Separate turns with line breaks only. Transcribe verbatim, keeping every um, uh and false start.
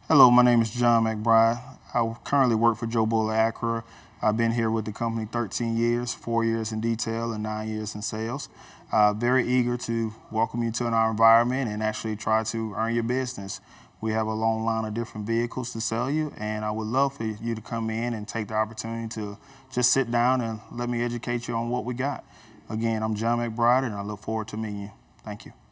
Hello, my name is John McBryde. I currently work for Joe Bullard Acura. I've been here with the company thirteen years, four years in detail and nine years in sales. Uh, very eager to welcome you to our environment and actually try to earn your business. We have a long line of different vehicles to sell you, and I would love for you to come in and take the opportunity to just sit down and let me educate you on what we got. Again, I'm John McBryde, and I look forward to meeting you. Thank you.